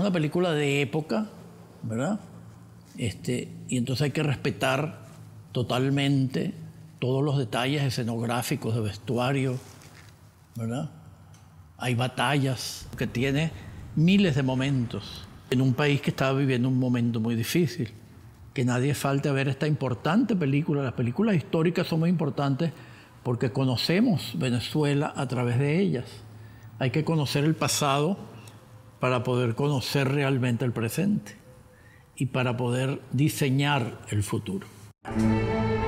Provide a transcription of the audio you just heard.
una película de época, ¿verdad? Y entonces hay que respetar totalmente todos los detalles escenográficos, de vestuario, ¿verdad? Hay batallas que tiene miles de momentos en un país que estaba viviendo un momento muy difícil. Que nadie falte a ver esta importante película. Las películas históricas son muy importantes porque conocemos Venezuela a través de ellas. Hay que conocer el pasado para poder conocer realmente el presente y para poder diseñar el futuro.